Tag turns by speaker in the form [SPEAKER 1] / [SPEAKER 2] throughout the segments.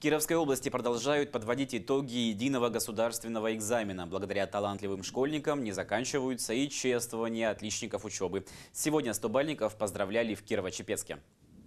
[SPEAKER 1] Кировской области продолжают подводить итоги единого государственного экзамена. Благодаря талантливым школьникам не заканчиваются и чествования отличников учебы. Сегодня 100-бальников поздравляли в Кирово-Чепецке.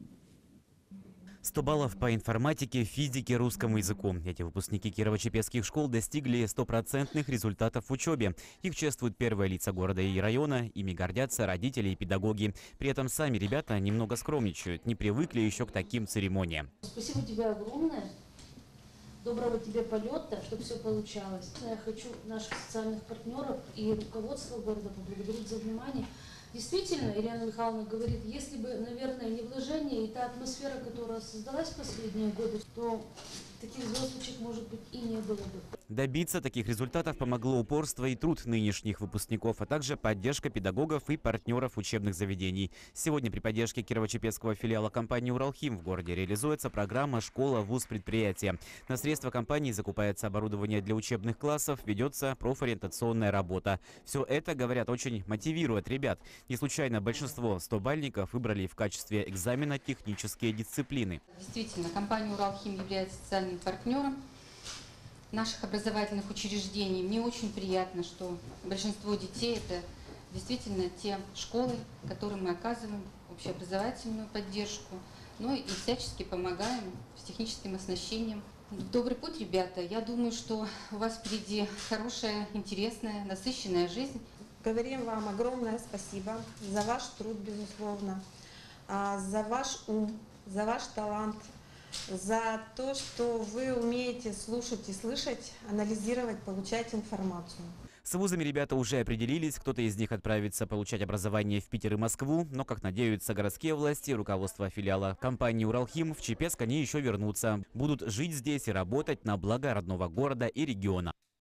[SPEAKER 2] 100 баллов по информатике, физике, русскому языку. Эти выпускники кирово-чепецких школ достигли стопроцентных результатов в учебе. Их чествуют первые лица города и района, ими гордятся родители и педагоги. При этом сами ребята немного скромничают, не привыкли еще к таким церемониям.
[SPEAKER 3] Спасибо тебе огромное. Доброго тебе полета, чтобы все получалось. Я хочу наших социальных партнеров и руководство города поблагодарить за внимание. Действительно, Елена Михайловна говорит, если бы, наверное, не вложение и та атмосфера, которая создалась в последние годы, то таких звездочек, может быть, и не было бы.
[SPEAKER 2] Добиться таких результатов помогло упорство и труд нынешних выпускников, а также поддержка педагогов и партнеров учебных заведений. Сегодня при поддержке Кирово-Чепецкого филиала компании «Уралхим» в городе реализуется программа «Школа, вуз, предприятие». На средства компании закупается оборудование для учебных классов, ведется профориентационная работа. Все это, говорят, очень мотивирует ребят. Не случайно большинство 100-бальников выбрали в качестве экзамена технические дисциплины.
[SPEAKER 4] Действительно, компания «Уралхим» является социальным партнером наших образовательных учреждений. Мне очень приятно, что большинство детей – это действительно те школы, которым мы оказываем общеобразовательную поддержку, но и всячески помогаем с техническим оснащением. Добрый путь, ребята. Я думаю, что у вас впереди хорошая, интересная, насыщенная жизнь.
[SPEAKER 5] Говорим вам огромное спасибо за ваш труд, безусловно, за ваш ум, за ваш талант, за то, что вы умеете слушать и слышать, анализировать, получать информацию.
[SPEAKER 2] С вузами ребята уже определились, кто-то из них отправится получать образование в Питер и Москву, но, как надеются городские власти, руководство филиала компании «Уралхим», в Чепецк они еще вернутся. Будут жить здесь и работать на благо родного города и региона.